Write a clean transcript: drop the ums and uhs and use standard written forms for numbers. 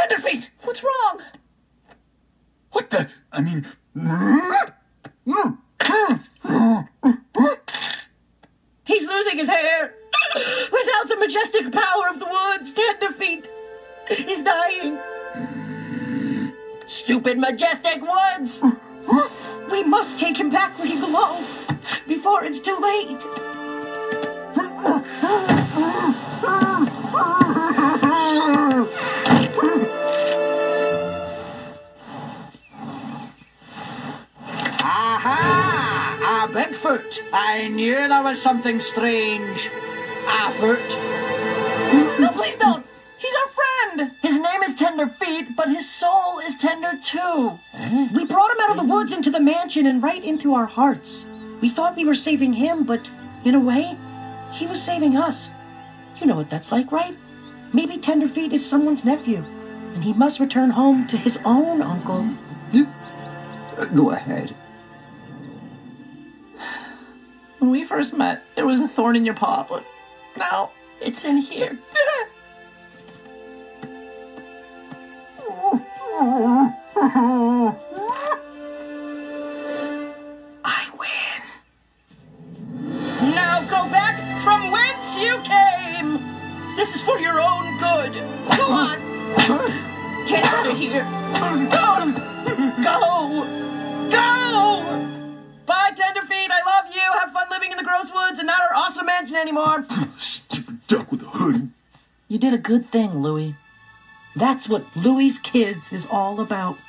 Tenderfeet, what's wrong? What the? I mean... He's losing his hair. Without the majestic power of the woods, Tenderfeet is dying. Stupid majestic woods! We must take him back where he belongs before it's too late. Aha! Bigfoot! I knew there was something strange. Afoot. No, please don't! He's our friend! His name is Tenderfeet, but his soul is tender too. We brought him out of the woods into the mansion and right into our hearts. We thought we were saving him, but in a way, he was saving us. You know what that's like, right? Maybe Tenderfeet is someone's nephew, and he must return home to his own uncle. Go ahead. When we first met, there was a thorn in your paw, but now it's in here. I win. Now go back from whence you came. This is for your own good. Go on. Get out of here. Go. Go. Go. Bye, Tenderfeet. I love you. Have fun living in the gross woods and not our awesome mansion anymore. Stupid duck with a hood. You did a good thing, Louie. That's what Louie's Kids is all about.